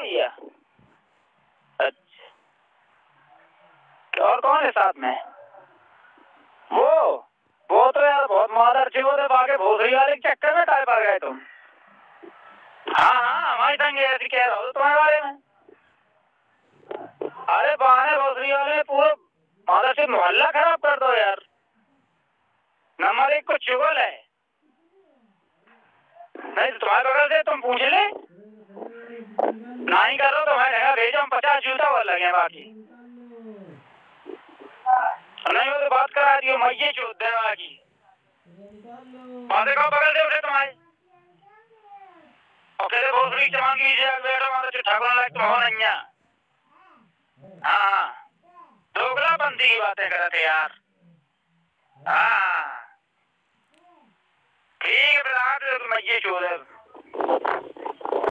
भैया? अच्छा, और कौन है साथ में? वो तो यार बहुत मादर थी, वो तो बाके भोसड़ी वाले के चक्कर में टाइप आ गए तुम। हाँ हमारी संग ऐसी कह रहा हूँ तुम्हारे बारे में। अरे बहाने भोसड़ी वाले पूरा मादर से मोहल्ला खराब कर दो यार। नंबर 1 को चुगल है। नहीं तो तुम्हारे बगल से तुम पूछ ले, नहीं कर रहा तो मैं भेजो, हम 50 जूता वाला लगे बाकी नहीं हो तो बात करा दियो। मैं चोद दे बाकी मादे का बगल से उठे तुम्हारे और कहते भोसड़ी चमकी से बेटा मादर ठाकुर लायक तुम हो नहीं। हाँ दोगला बंदी की बातें करते यार। हाँ ठीक है, फिर आप मैं चोद